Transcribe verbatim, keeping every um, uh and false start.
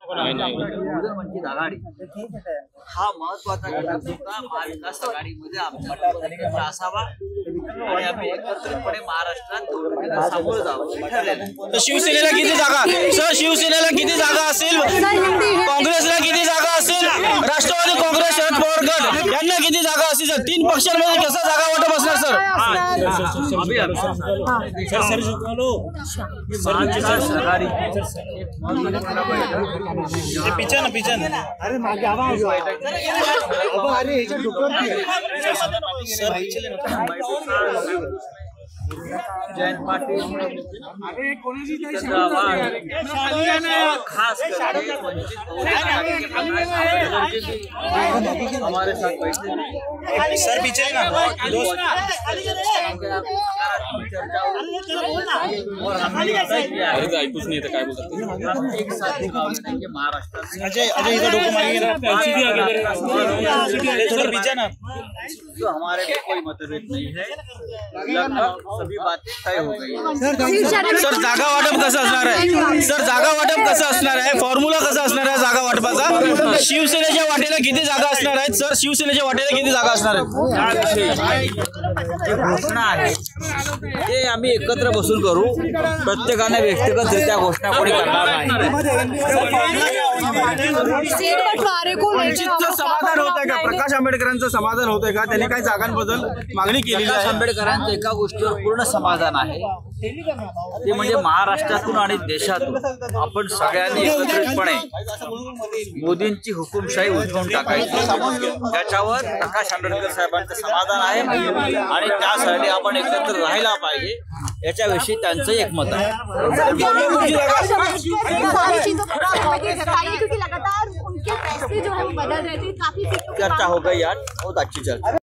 बहुजन वंचित आघाडी हा महत्वाचा घटक होता महाविकास आघाडीमध्ये आमच्या असावा आणि आम्ही एकत्रितपणे महाराष्ट्रात निवडणुकीला सामोरं जावं ठरलेलं. तर शिवसेनेला किती जागा सर शिवसेनेला किती जागा असेल, काँग्रेसला किती जागा असेल, राष्ट्रवादी काँग्रेस शरद पवार गट यांना किती जागा असतील सर? तीन पक्षांमध्ये कसा जागा वाटप असणार सर? महाविकास आघाडी पिछा ना पिछा ना अरे मागे आवाज अरे ह्याच्या डोक्यावर जयंत पाटील खास करके वंचित हमारे साथ बैठे सर पीछे ना और हमने किया है ऐकूच नाही तर काय बोलतात एक साथ कि महाराष्ट्र अजय अजय इधर डोको मांगेंगे थोड़ा पीछे ना तो हमारे में कोई मतभेद नहीं है, लगभग सभी बातें तय हो गई है. सर जागा वाटप कसं असणार आहे? सर जागा वाटप कसं असणार आहे? फॉर्म्युला कसा असणार आहे जागा वाटपाचा? शिवसेनेच्या वाटेला किती जागा असणार आहेत सर? शिवसेनेच्या वाटेला किती जागा असणार आहेत? जे घोषणा आहे ते आम्ही एकत्र बसून करू. प्रत्येकाने व्यक्तिगतरित्या घोषणा कोणी करणार नाही. वंचितचं समाधान होत आहे का? प्रकाश आंबेडकरांचं समाधान होत आहे का? त्यांनी काही जागांबद्दल मागणी केलेली प्रकाश आहे? आंबेडकरांचं एका गोष्टीवर पूर्ण समाधान आहे, ते म्हणजे महाराष्ट्रातून आणि देशातून आपण सगळ्यांनी एकत्रितपणे मोदींची हुकुमशाही उठवून टाकायची. त्याच्यावर प्रकाश आंबेडकर साहेबांचं समाधान आहे आणि त्यासाठी आपण एकत्र राहायला पाहिजे याच्याविषयी त्यांचं एकमत आहे. लगातार उनके फैसले जो है वो बदल रहे थे, काफी चर्चा हो गई आज, बहुत अच्छी चर्चा.